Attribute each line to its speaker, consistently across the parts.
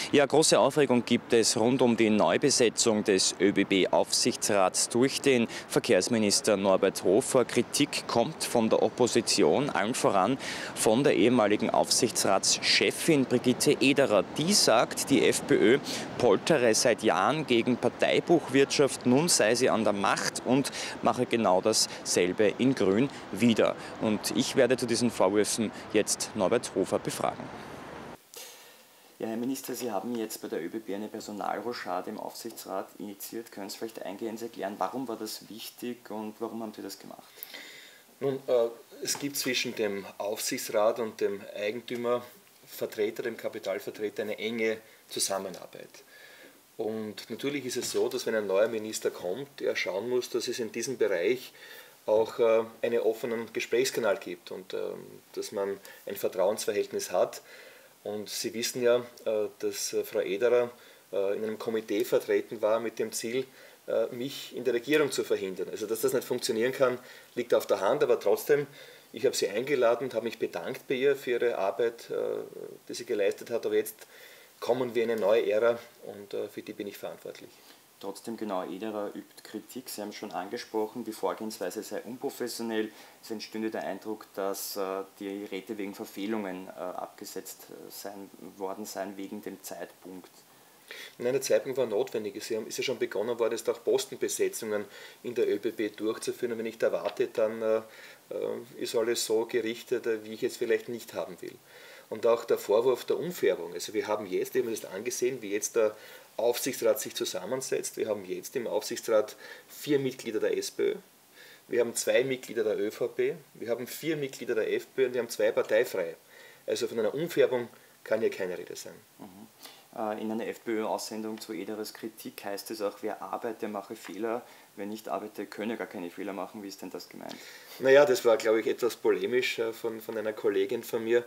Speaker 1: Ja, große Aufregung gibt es rund um die Neubesetzung des ÖBB-Aufsichtsrats durch den Verkehrsminister Norbert Hofer. Kritik kommt von der Opposition, allen voran von der ehemaligen Aufsichtsratschefin Brigitte Ederer. Die sagt, die FPÖ poltere seit Jahren gegen Parteibuchwirtschaft. Nun sei sie an der Macht und mache genau dasselbe in Grün wieder. Und ich werde zu diesen Vorwürfen jetzt Norbert Hofer befragen. Ja, Herr Minister, Sie haben jetzt bei der ÖBB eine Personalrochade im Aufsichtsrat initiiert. Können Sie vielleicht eingehend erklären, warum war das wichtig und warum haben Sie das gemacht?
Speaker 2: Nun, es gibt zwischen dem Aufsichtsrat und dem Eigentümervertreter, dem Kapitalvertreter, eine enge Zusammenarbeit. Und natürlich ist es so, dass wenn ein neuer Minister kommt, er schauen muss, dass es in diesem Bereich auch einen offenen Gesprächskanal gibt und dass man ein Vertrauensverhältnis hat. Und Sie wissen ja, dass Frau Ederer in einem Komitee vertreten war mit dem Ziel, mich in der Regierung zu verhindern. Also dass das nicht funktionieren kann, liegt auf der Hand, aber trotzdem, ich habe sie eingeladen und habe mich bedankt bei ihr für ihre Arbeit, die sie geleistet hat. Aber jetzt kommen wir in eine neue Ära und für die bin ich verantwortlich.
Speaker 1: Trotzdem, genau, Ederer übt Kritik. Sie haben schon angesprochen, die Vorgehensweise sei unprofessionell. Es entstünde der Eindruck, dass die Räte wegen Verfehlungen abgesetzt worden seien, wegen dem Zeitpunkt.
Speaker 2: Nein, der Zeitpunkt war notwendig. Es ist ja schon begonnen worden, jetzt auch Postenbesetzungen in der ÖBB durchzuführen. Und wenn ich da warte, dann ist alles so gerichtet, wie ich es vielleicht nicht haben will. Und auch der Vorwurf der Umfärbung. Also wir haben jetzt, wir haben das angesehen, wie jetzt der Aufsichtsrat sich zusammensetzt. Wir haben jetzt im Aufsichtsrat 4 Mitglieder der SPÖ, wir haben 2 Mitglieder der ÖVP, wir haben 4 Mitglieder der FPÖ und wir haben 2 Parteifreie. Also von einer Umfärbung kann hier keine Rede sein.
Speaker 1: In einer FPÖ-Aussendung zu Ederers Kritik heißt es auch, wer arbeite, mache Fehler, wer nicht arbeite, könne gar keine Fehler machen. Wie ist denn das gemeint?
Speaker 2: Naja, das war, glaube ich, etwas polemisch von einer Kollegin von mir.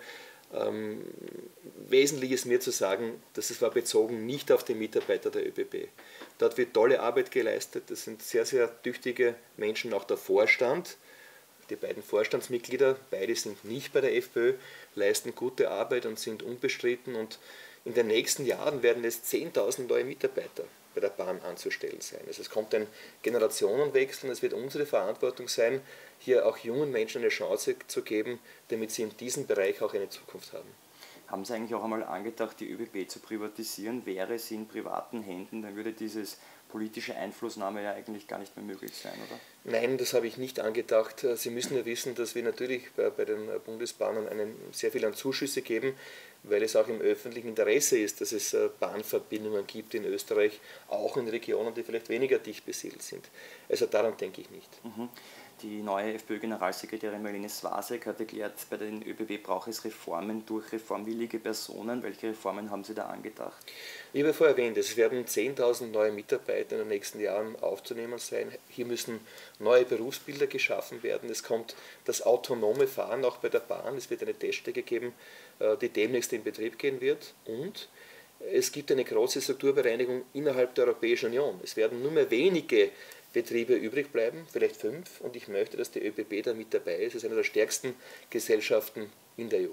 Speaker 2: Wesentlich ist mir zu sagen, dass es war bezogen nicht auf die Mitarbeiter der ÖBB. Dort wird tolle Arbeit geleistet, das sind sehr, sehr tüchtige Menschen, auch der Vorstand. Die beiden Vorstandsmitglieder, beide sind nicht bei der FPÖ, leisten gute Arbeit und sind unbestritten. Und in den nächsten Jahren werden es 10.000 neue Mitarbeiter bei der Bahn anzustellen sein. Also es kommt ein Generationenwechsel und es wird unsere Verantwortung sein, hier auch jungen Menschen eine Chance zu geben, damit sie in diesem Bereich auch eine Zukunft haben.
Speaker 1: Haben Sie eigentlich auch einmal angedacht, die ÖBB zu privatisieren? Wäre sie in privaten Händen, dann würde dieses politische Einflussnahme ja eigentlich gar nicht mehr möglich sein, oder?
Speaker 2: Nein, das habe ich nicht angedacht. Sie müssen ja wissen, dass wir natürlich bei den Bundesbahnen sehr viel an Zuschüsse geben, weil es auch im öffentlichen Interesse ist, dass es Bahnverbindungen gibt in Österreich, auch in Regionen, die vielleicht weniger dicht besiedelt sind. Also daran denke ich nicht.
Speaker 1: Die neue FPÖ-Generalsekretärin Marlene Swasek hat erklärt, bei den ÖBB braucht es Reformen durch reformwillige Personen. Welche Reformen haben Sie da angedacht?
Speaker 2: Ich habe vorher erwähnt, es werden 10.000 neue Mitarbeiter in den nächsten Jahren aufzunehmen sein. Hier müssen neue Berufsbilder geschaffen werden. Es kommt das autonome Fahren auch bei der Bahn. Es wird eine Teststrecke geben, die demnächst in Betrieb gehen wird. Und es gibt eine große Strukturbereinigung innerhalb der Europäischen Union. Es werden nur mehr wenige Betriebe übrig bleiben, vielleicht 5. Und ich möchte, dass die ÖBB da mit dabei ist. Es ist eine der stärksten Gesellschaften in der EU.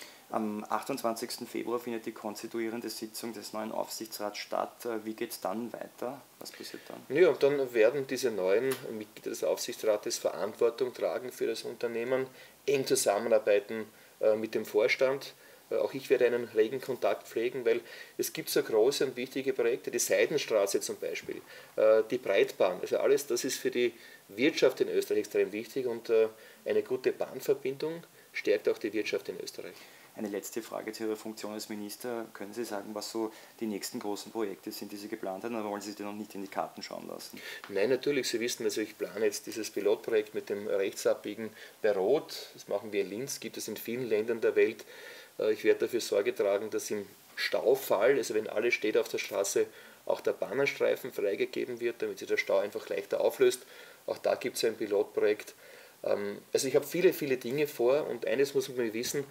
Speaker 1: Am 28. Februar findet die konstituierende Sitzung des neuen Aufsichtsrats statt. Wie geht es dann weiter? Was passiert dann?
Speaker 2: Ja, und dann werden diese neuen Mitglieder des Aufsichtsrates Verantwortung tragen für das Unternehmen, eng zusammenarbeiten mit dem Vorstand. Auch ich werde einen regen Kontakt pflegen, weil es gibt so große und wichtige Projekte, die Seidenstraße zum Beispiel, die Breitbahn, also alles das ist für die Wirtschaft in Österreich extrem wichtig und eine gute Bahnverbindung stärkt auch die Wirtschaft in Österreich.
Speaker 1: Eine letzte Frage zu Ihrer Funktion als Minister. Können Sie sagen, was so die nächsten großen Projekte sind, die Sie geplant haben, oder wollen Sie sich noch nicht in die Karten schauen lassen?
Speaker 2: Nein, natürlich. Sie wissen, also ich plane jetzt dieses Pilotprojekt mit dem Rechtsabbiegen bei Rot. Das machen wir in Linz, gibt es in vielen Ländern der Welt. Ich werde dafür Sorge tragen, dass im Staufall, also wenn alles steht auf der Straße, auch der Bahnenstreifen freigegeben wird, damit sich der Stau einfach leichter auflöst. Auch da gibt es ein Pilotprojekt. Also ich habe viele, viele Dinge vor und eines muss man wissen,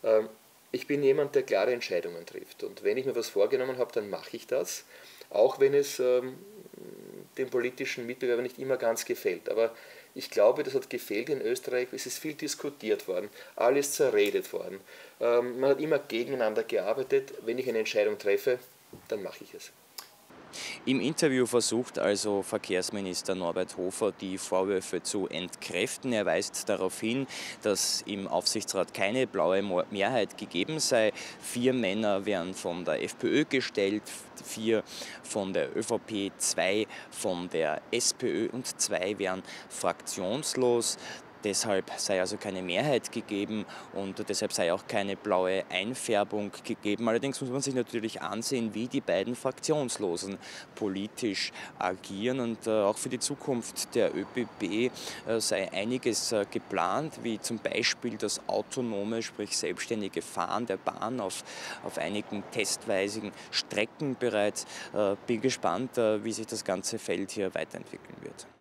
Speaker 2: ich bin jemand, der klare Entscheidungen trifft. Und wenn ich mir was vorgenommen habe, dann mache ich das, auch wenn es den politischen Mitbewerbern nicht immer ganz gefällt. Aber ich glaube, das hat gefehlt in Österreich, es ist viel diskutiert worden, alles zerredet worden. Man hat immer gegeneinander gearbeitet. Wenn ich eine Entscheidung treffe, dann mache ich es.
Speaker 1: Im Interview versucht also Verkehrsminister Norbert Hofer, die Vorwürfe zu entkräften. Er weist darauf hin, dass im Aufsichtsrat keine blaue Mehrheit gegeben sei. 4 Männer wären von der FPÖ gestellt, 4 von der ÖVP, 2 von der SPÖ und 2 wären fraktionslos. Deshalb sei also keine Mehrheit gegeben und deshalb sei auch keine blaue Einfärbung gegeben. Allerdings muss man sich natürlich ansehen, wie die beiden Fraktionslosen politisch agieren. Und auch für die Zukunft der ÖBB sei einiges geplant, wie zum Beispiel das autonome, sprich selbstständige Fahren der Bahn auf einigen testweisigen Strecken bereits. Bin gespannt, wie sich das ganze Feld hier weiterentwickeln wird.